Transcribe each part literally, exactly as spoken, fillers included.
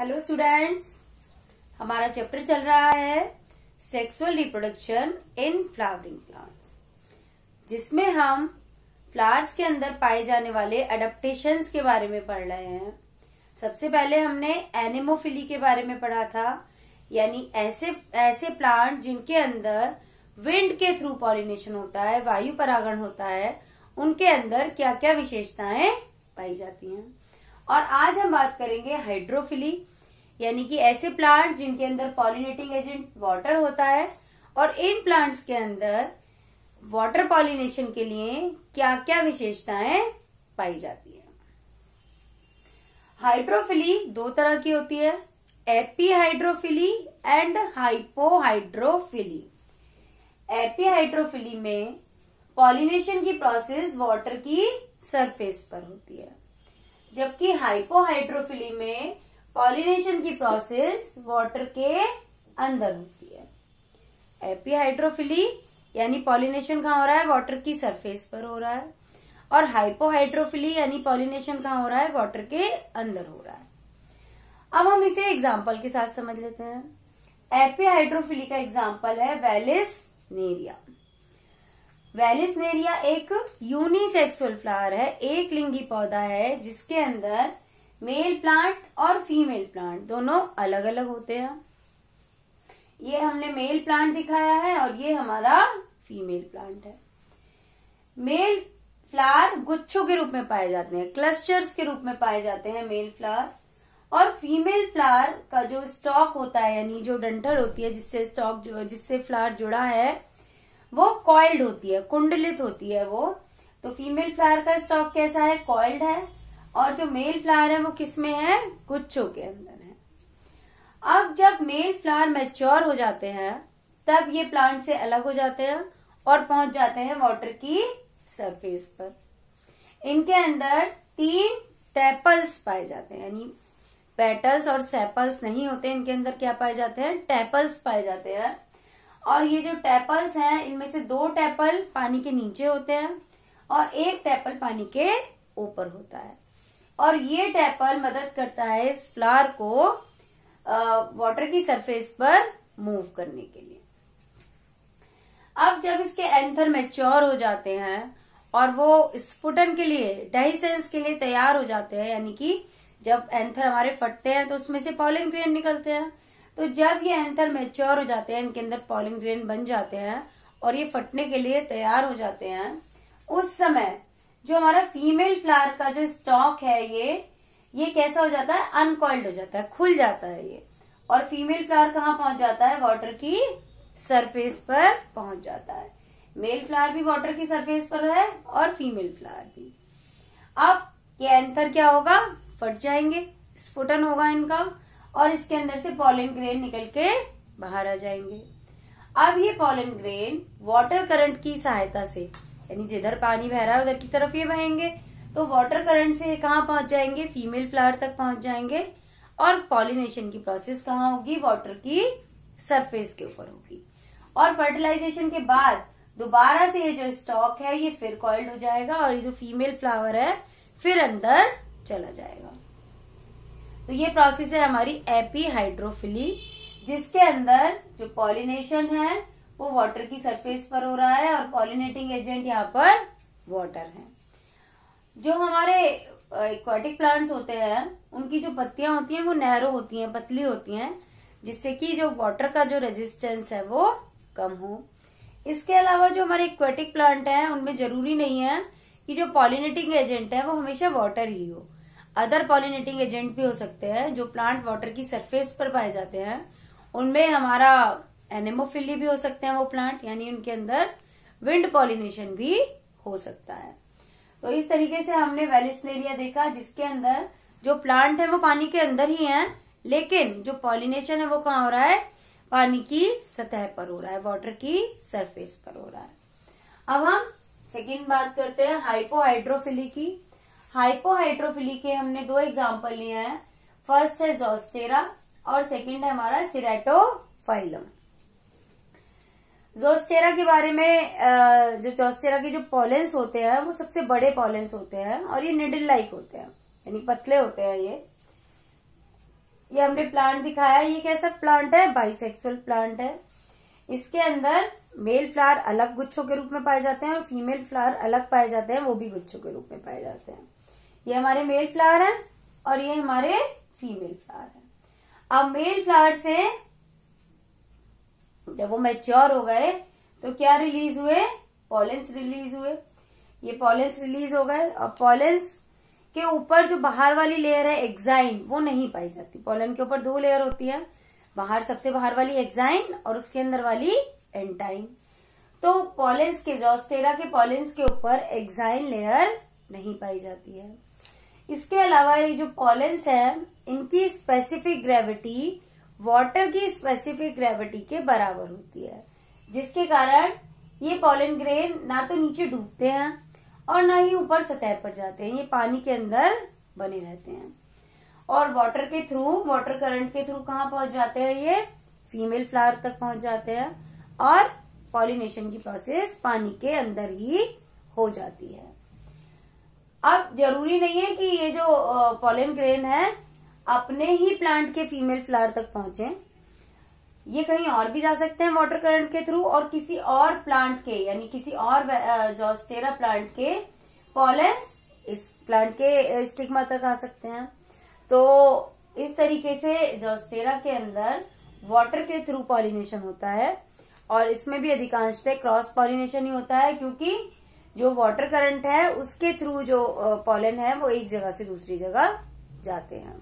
Hello students, हमारा chapter चल रहा है sexual reproduction in flowering plants, जिसमें हम फ्लावर्स के अंदर पाए जाने वाले एडेप्टेशंस के बारे में पढ़ रहे हैं। सबसे पहले हमने एनेमोफिली के बारे में पढ़ा था, यानी ऐसे ऐसे प्लांट जिनके अंदर विंड के थ्रू पॉलिनेशन होता है, वायु परागण होता है, उनके अंदर क्या क्या विशेषताएं पाई जाती हैं। और आज हम बात करेंगे हाइड्रोफिली, यानी कि ऐसे प्लांट जिनके अंदर पॉलिनेटिंग एजेंट वाटर होता है और इन प्लांट्स के अंदर वाटर पॉलिनेशन के लिए क्या क्या विशेषताएं पाई जाती है। हाइड्रोफिली दो तरह की होती है, एपीहाइड्रोफिली एंड हाइपोहाइड्रोफिली। एपीहाइड्रोफिली में पॉलिनेशन की प्रोसेस वाटर की सरफेस पर होती है, जबकि हाइपोहाइड्रोफिली में पॉलिनेशन की प्रोसेस वाटर के अंदर होती है। एपीहाइड्रोफिली यानी पॉलिनेशन कहाँ हो रहा है, वाटर की सरफेस पर हो रहा है, और हाइपोहाइड्रोफिली यानी पॉलिनेशन कहाँ हो रहा है, वाटर के अंदर हो रहा है। अब हम इसे एग्जाम्पल के साथ समझ लेते हैं। एपीहाइड्रोफिली का एग्जाम्पल है वेलिसनेरिया। वेलिसनेरिया एक यूनिसेक्सुअल फ्लावर है, एक लिंगी पौधा है, जिसके अंदर मेल प्लांट और फीमेल प्लांट दोनों अलग अलग होते हैं। ये हमने मेल प्लांट दिखाया है और ये हमारा फीमेल प्लांट है। मेल फ्लावर गुच्छों के रूप में पाए जाते हैं, क्लस्टर्स के रूप में पाए जाते हैं मेल फ्लावर्स, और फीमेल फ्लावर का जो स्टॉक होता है, यानी जो डंठल होती है जिससे स्टॉक जो जिससे फ्लावर जुड़ा है, वो कॉइल्ड होती है, कुंडलित होती है वो। तो फीमेल फ्लावर का स्टॉक कैसा है, कॉइल्ड है, और जो मेल फ्लावर है वो किसमें है, गुच्छों के अंदर है। अब जब मेल फ्लावर मैच्योर हो जाते हैं तब ये प्लांट से अलग हो जाते हैं और पहुंच जाते हैं वाटर की सरफेस पर। इनके अंदर तीन टेपल्स पाए जाते हैं, यानी पेटल्स और सेपल्स नहीं होते, इनके अंदर क्या पाए जाते हैं, टेपल्स पाए जाते हैं। और ये जो टेपल्स हैं, इनमें से दो टेपल पानी के नीचे होते हैं और एक टेपल पानी के ऊपर होता है, और ये टेपल मदद करता है इस फ्लावर को वाटर की सरफेस पर मूव करने के लिए। अब जब इसके एंथर मैच्योर हो जाते हैं और वो स्फुटन के लिए, डाइसेंस के लिए तैयार हो जाते हैं, यानी कि जब एंथर हमारे फटते हैं तो उसमें से पॉलन ग्रेन निकलते हैं। तो जब ये एंथर मैच्योर हो जाते हैं, इनके अंदर पॉलन ग्रेन बन जाते हैं और ये फटने के लिए तैयार हो जाते हैं, उस समय जो हमारा फीमेल फ्लावर का जो स्टॉक है ये ये कैसा हो जाता है, अनकॉइल्ड हो जाता है, खुल जाता है ये, और फीमेल फ्लावर कहाँ पहुंच जाता है, वाटर की सरफेस पर पहुंच जाता है। मेल फ्लावर भी वाटर की सरफेस पर है और फीमेल फ्लावर भी। अब ये एंथर क्या होगा, फट जाएंगे, स्फुटन होगा इनका, और इसके अंदर से पॉलन ग्रेन निकल के बाहर आ जाएंगे। अब ये पॉलन ग्रेन वाटर करंट की सहायता से, यानी जिधर पानी बह रहा है उधर की तरफ ये बहेंगे, तो वाटर करंट से कहाँ पहुंच जाएंगे, फीमेल फ्लावर तक पहुंच जाएंगे, और पॉलिनेशन की प्रोसेस कहाँ होगी, वाटर की सरफेस के ऊपर होगी। और फर्टिलाइजेशन के बाद दोबारा से ये जो स्टॉक है ये फिर कॉइल्ड हो जाएगा और ये जो फीमेल फ्लावर है फिर अंदर चला जाएगा। तो ये प्रोसेस है हमारी एपीहाइड्रोफिली, जिसके अंदर जो पॉलिनेशन है वो वाटर की सरफेस पर हो रहा है और पॉलिनेटिंग एजेंट यहाँ पर वाटर है। जो हमारे एक्वाटिक प्लांट्स होते हैं उनकी जो पत्तियां होती हैं वो नैरो होती हैं, पतली होती हैं, जिससे कि जो वाटर का जो रेजिस्टेंस है वो कम हो। इसके अलावा जो हमारे एक्वाटिक प्लांट हैं उनमें जरूरी नहीं है कि जो पॉलिनेटिंग एजेंट है वो हमेशा वाटर ही हो, अदर पॉलिनेटिंग एजेंट भी हो सकते हैं। जो प्लांट वाटर की सरफेस पर पाए जाते हैं उनमें हमारा एनेमोफिली भी हो सकते हैं वो प्लांट, यानी उनके अंदर विंड पॉलिनेशन भी हो सकता है। तो इस तरीके से हमने वेलिसनेरिया देखा, जिसके अंदर जो प्लांट है वो पानी के अंदर ही है, लेकिन जो पॉलिनेशन है वो कहाँ हो रहा है, पानी की सतह पर हो रहा है, वाटर की सरफेस पर हो रहा है। अब हम सेकेंड बात करते हैं हाइपोहाइड्रोफिली की। हाइपोहाइड्रोफिली के हमने दो एग्जाम्पल लिए हैं, फर्स्ट है ज़ोस्टेरा और सेकंड है हमारा सिरेटोफाइलम। ज़ोस्टेरा के बारे में, जो ज़ोस्टेरा के जो पॉलेंस होते हैं वो सबसे बड़े पॉलेंस होते हैं और ये निडल लाइक होते हैं, यानी पतले होते हैं ये। ये हमने प्लांट दिखाया, ये कैसा प्लांट है, बाइसेक्सुअल प्लांट है। इसके अंदर मेल फ्लावर अलग गुच्छों के रूप में पाए जाते हैं और फीमेल फ्लावर अलग पाए जाते हैं, वो भी गुच्छों के रूप में पाए जाते हैं। ये हमारे मेल फ्लावर है और ये हमारे फीमेल फ्लावर है। अब मेल फ्लावर से जब वो मैच्योर हो गए तो क्या रिलीज हुए, पॉलेंस रिलीज हुए। ये पॉलेंस रिलीज हो गए और पॉलेंस के ऊपर जो बाहर वाली लेयर है एक्साइन, वो नहीं पाई जाती। पॉलन के ऊपर दो लेयर होती है, बाहर सबसे बाहर वाली एक्साइन और उसके अंदर वाली एंटाइन। तो पॉलेंस के ज़ोस्टेरा के पॉलेंस के ऊपर एक्साइन लेयर नहीं पाई जाती है। इसके अलावा ये जो पॉलेंस है इनकी स्पेसिफिक ग्रेविटी वाटर की स्पेसिफिक ग्रेविटी के बराबर होती है, जिसके कारण ये पॉलन ग्रेन ना तो नीचे डूबते हैं और ना ही ऊपर सतह पर जाते हैं, ये पानी के अंदर बने रहते हैं। और वाटर के थ्रू, वाटर करंट के थ्रू कहाँ पहुंच जाते हैं, ये फीमेल फ्लावर तक पहुंच जाते हैं और पॉलिनेशन की प्रोसेस पानी के अंदर ही हो जाती है। अब जरूरी नहीं है कि ये जो पॉलन ग्रेन है अपने ही प्लांट के फीमेल फ्लावर तक पहुंचे, ये कहीं और भी जा सकते हैं वाटर करंट के थ्रू और किसी और प्लांट के, यानी किसी और ज़ोस्टेरा प्लांट के पॉलेंस इस प्लांट के स्टिग्मा तक आ सकते हैं। तो इस तरीके से ज़ोस्टेरा के अंदर वाटर के थ्रू पॉलिनेशन होता है और इसमें भी अधिकांशतः क्रॉस पॉलिनेशन ही होता है, क्योंकि जो वाटर करंट है उसके थ्रू जो पॉलन है वो एक जगह से दूसरी जगह जाते हैं।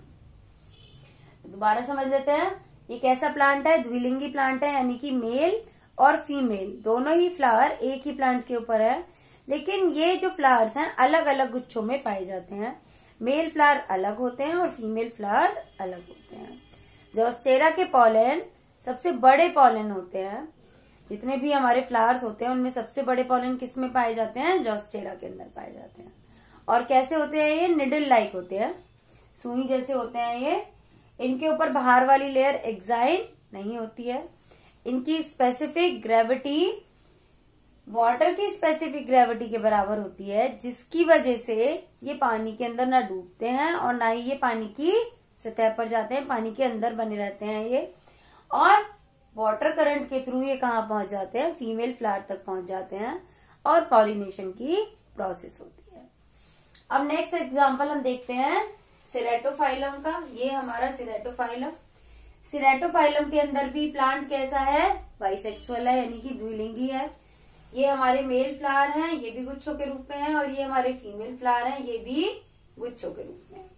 दोबारा समझ लेते हैं, ये कैसा प्लांट है, द्विलिंगी प्लांट है, यानी कि मेल और फीमेल दोनों ही फ्लावर एक ही प्लांट के ऊपर है, लेकिन ये जो फ्लावर्स हैं अलग अलग गुच्छों में पाए जाते हैं। मेल फ्लावर अलग होते हैं और फीमेल फ्लावर अलग होते हैं। ज़ोस्टेरा के पॉलन सबसे बड़े पॉलन होते हैं, जितने भी हमारे फ्लावर्स होते हैं उनमें सबसे बड़े पॉलन किस में पाए जाते हैं, ज़ोस्टेरा के अंदर पाए जाते हैं। और कैसे होते हैं, ये निडल लाइक होते हैं, सुई जैसे होते हैं ये। इनके ऊपर बाहर वाली लेयर एक्साइन नहीं होती है। इनकी स्पेसिफिक ग्रेविटी वाटर की स्पेसिफिक ग्रेविटी के बराबर होती है, जिसकी वजह से ये पानी के अंदर ना डूबते हैं और ना ही ये पानी की सतह पर जाते हैं, पानी के अंदर बने रहते हैं ये। और वाटर करंट के थ्रू ये कहाँ पहुंच जाते हैं, फीमेल फ्लावर तक पहुंच जाते हैं और पॉलिनेशन की प्रोसेस होती है। अब नेक्स्ट एग्जाम्पल हम देखते हैं सिरेटोफाइलम का। ये हमारा सिरेटोफाइलम, सिरेटोफाइलम के अंदर भी प्लांट कैसा है, बाइसेक्सुअल है, यानी कि द्विलिंगी है। ये हमारे मेल फ्लावर हैं, ये भी गुच्छों के रूप में है, और ये हमारे फीमेल फ्लावर हैं, ये भी गुच्छों के रूप में।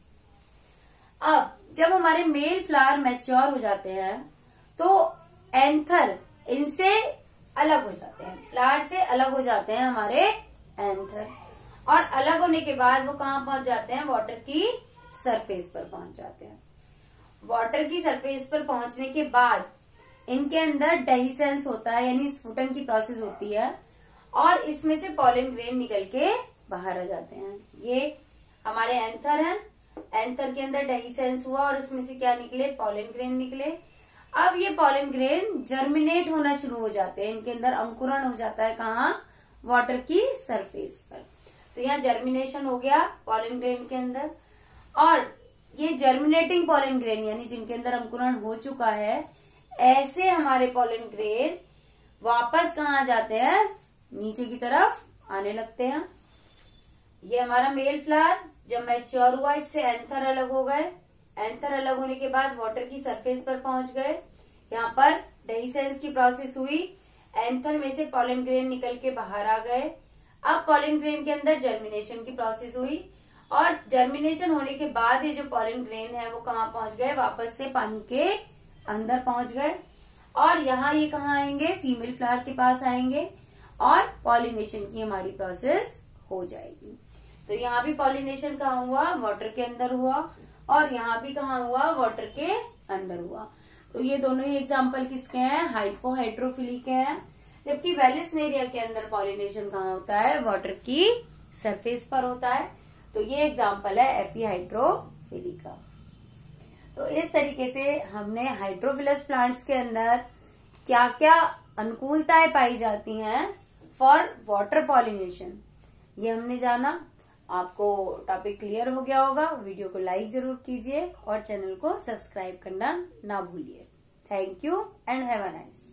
अब जब हमारे मेल फ्लावर मैच्योर हो जाते हैं तो एंथर इनसे अलग हो जाते हैं, फ्लावर से अलग हो जाते हैं हमारे एंथर, और अलग होने के बाद वो कहाँ पहुंच जाते हैं, वाटर की सरफेस पर पहुंच जाते हैं। वाटर की सरफेस पर पहुंचने के बाद इनके अंदर डेहिसेंस होता है, यानी स्फुटन की प्रोसेस होती है, और इसमें से पॉलन ग्रेन निकल के बाहर आ जाते हैं। ये हमारे एंथर हैं, एंथर के अंदर डेहिसेंस हुआ और उसमें से क्या निकले, पॉलन ग्रेन निकले। अब ये पॉलन ग्रेन जर्मिनेट होना शुरू हो जाते हैं, इनके अंदर अंकुरण हो जाता है, कहाँ, वाटर की सरफेस पर। तो यहाँ जर्मिनेशन हो गया पॉलन ग्रेन के अंदर, और ये जर्मिनेटिंग पॉलन ग्रेन यानी जिनके अंदर अंकुरण हो चुका है, ऐसे हमारे पॉलन ग्रेन वापस कहाँ आ जाते हैं, नीचे की तरफ आने लगते हैं। ये हमारा मेल फ्लावर जब मैच्योर हुआ, इससे एंथर अलग हो गए, एंथर अलग होने के बाद वाटर की सरफेस पर पहुंच गए, यहाँ पर डेहिसेंस की प्रोसेस हुई, एंथर में से पॉलन ग्रेन निकल के बाहर आ गए। अब पॉलन ग्रेन के अंदर जर्मिनेशन की प्रोसेस हुई, और जर्मिनेशन होने के बाद ये जो पॉलन ग्रेन है वो कहाँ पहुंच गए, वापस से पानी के अंदर पहुंच गए, और यहाँ ये कहाँ आएंगे, फीमेल फ्लावर के पास आएंगे, और पॉलिनेशन की हमारी प्रोसेस हो जाएगी। तो यहाँ भी पॉलिनेशन कहाँ हुआ, वाटर के अंदर हुआ, और यहाँ भी कहाँ हुआ, वाटर के अंदर हुआ। तो ये दोनों ही एग्जाम्पल किसके हैं, हाइपोहाइड्रोफिली के हैं। जबकि वेलिस्नेरिया के अंदर पॉलिनेशन कहाँ होता है, वाटर की सरफेस पर होता है। तो ये एग्जाम्पल है एपीहाइड्रोफिली का। तो इस तरीके से हमने हाइड्रोफिलस प्लांट्स के अंदर क्या क्या अनुकूलताएं पाई जाती हैं फॉर वाटर पॉलिनेशन, ये हमने जाना। आपको टॉपिक क्लियर हो गया होगा। वीडियो को लाइक जरूर कीजिए और चैनल को सब्सक्राइब करना ना भूलिए। Thank you and have a nice